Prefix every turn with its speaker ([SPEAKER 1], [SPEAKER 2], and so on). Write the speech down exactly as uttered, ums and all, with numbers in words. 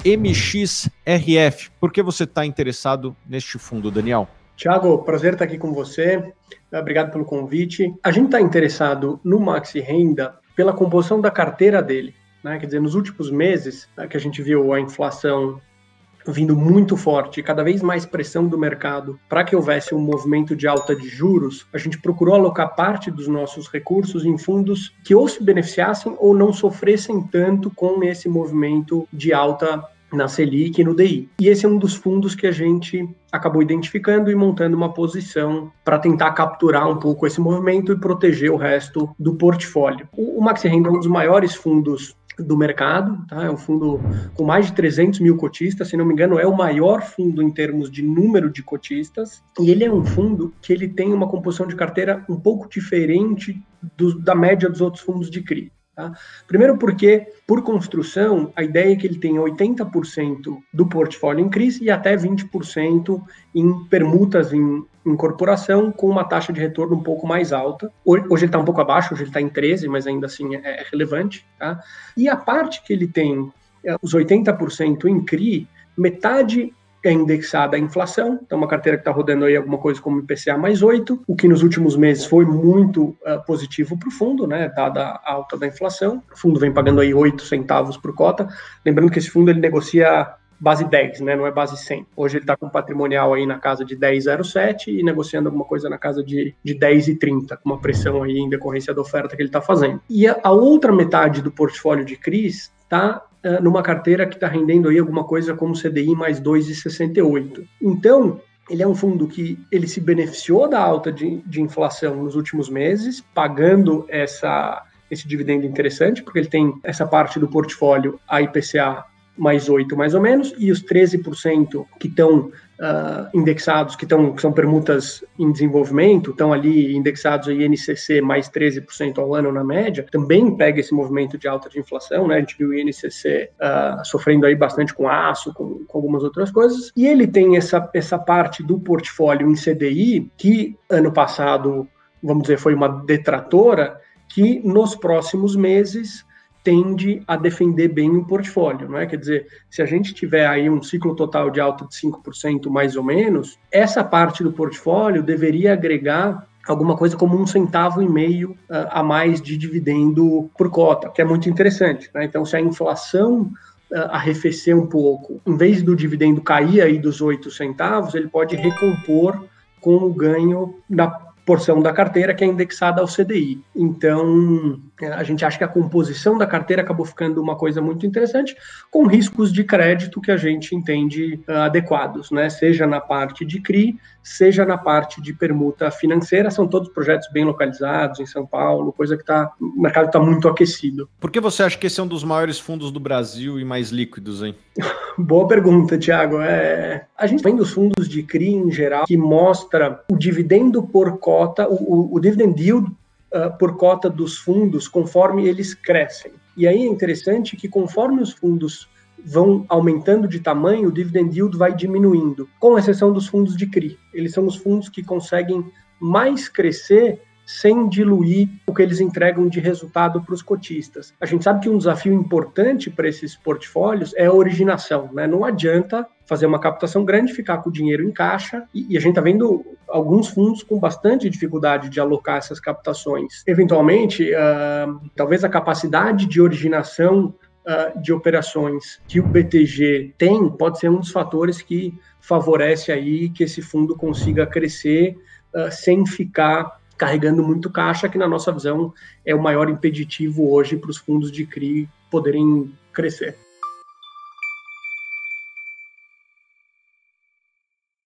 [SPEAKER 1] M X R F. Por que você está interessado neste fundo, Daniel?
[SPEAKER 2] Tiago, prazer estar aqui com você. Obrigado pelo convite. A gente está interessado no Maxi Renda pela composição da carteira dele, né? Quer dizer, nos últimos meses, né, que a gente viu a inflação vindo muito forte, cada vez mais pressão do mercado para que houvesse um movimento de alta de juros, a gente procurou alocar parte dos nossos recursos em fundos que ou se beneficiassem ou não sofressem tanto com esse movimento de alta na Selic e no D I. E esse é um dos fundos que a gente acabou identificando e montando uma posição para tentar capturar um pouco esse movimento e proteger o resto do portfólio. O, o Maxi Renda é um dos maiores fundos do mercado, tá? É um fundo com mais de trezentos mil cotistas, se não me engano é o maior fundo em termos de número de cotistas, e ele é um fundo que ele tem uma composição de carteira um pouco diferente do, da média dos outros fundos de C R I. Tá? Primeiro porque, por construção, a ideia é que ele tenha oitenta por cento do portfólio em C R Is e até vinte por cento em permutas em incorporação, com uma taxa de retorno um pouco mais alta. Hoje ele está um pouco abaixo, hoje ele está em treze, mas ainda assim é, é relevante. Tá? E a parte que ele tem, é, os oitenta por cento em C R I, metade é indexada à inflação, então uma carteira que está rodando aí alguma coisa como I P C A mais oito, o que nos últimos meses foi muito uh, positivo para o fundo, né, dada a alta da inflação. O fundo vem pagando aí oito centavos por cota, lembrando que esse fundo ele negocia base dez, né, não é base cem. Hoje ele está com patrimonial aí na casa de dez vírgula zero sete e negociando alguma coisa na casa de, de dez vírgula trinta, com uma pressão aí em decorrência da oferta que ele está fazendo. E a, a outra metade do portfólio de C R Is está uh, numa carteira que está rendendo aí alguma coisa como C D I mais dois vírgula sessenta e oito. Então, ele é um fundo que ele se beneficiou da alta de, de inflação nos últimos meses, pagando essa, esse dividendo interessante, porque ele tem essa parte do portfólio, a I P C A mais oito mais ou menos, e os treze por cento que estão uh, indexados, que, tão, que são permutas em desenvolvimento, estão ali indexados a I N C C mais treze por cento ao ano na média, também pega esse movimento de alta de inflação, né? A gente viu o I N C C uh, sofrendo aí bastante com aço, com, com algumas outras coisas, e ele tem essa, essa parte do portfólio em C D I, que ano passado, vamos dizer, foi uma detratora, que nos próximos meses tende a defender bem o portfólio, não é? Quer dizer, se a gente tiver aí um ciclo total de alta de cinco por cento mais ou menos, essa parte do portfólio deveria agregar alguma coisa como um centavo e meio uh, a mais de dividendo por cota, que é muito interessante, né? Então, se a inflação uh, arrefecer um pouco, em vez do dividendo cair aí dos oito centavos, ele pode recompor com o ganho da porção da carteira que é indexada ao C D I. Então, a gente acha que a composição da carteira acabou ficando uma coisa muito interessante, com riscos de crédito que a gente entende uh, adequados, né? Seja na parte de C R I, seja na parte de permuta financeira. São todos projetos bem localizados em São Paulo, coisa que tá, o mercado está muito aquecido.
[SPEAKER 1] Por que você acha que esse é um dos maiores fundos do Brasil e mais líquidos, hein?
[SPEAKER 2] Boa pergunta, Thiago. É, a gente vem dos fundos de C R I em geral, que mostra o dividendo por cota, o, o dividend yield uh, por cota dos fundos conforme eles crescem. E aí é interessante que conforme os fundos vão aumentando de tamanho, o dividend yield vai diminuindo, com exceção dos fundos de C R I. Eles são os fundos que conseguem mais crescer sem diluir o que eles entregam de resultado para os cotistas. A gente sabe que um desafio importante para esses portfólios é a originação, né? Não adianta fazer uma captação grande, ficar com o dinheiro em caixa, e, e a gente está vendo alguns fundos com bastante dificuldade de alocar essas captações. Eventualmente, uh, talvez a capacidade de originação uh, de operações que o B T G tem pode ser um dos fatores que favorece aí que esse fundo consiga crescer uh, sem ficar carregando muito caixa, que na nossa visão é o maior impeditivo hoje para os fundos de C R I poderem crescer.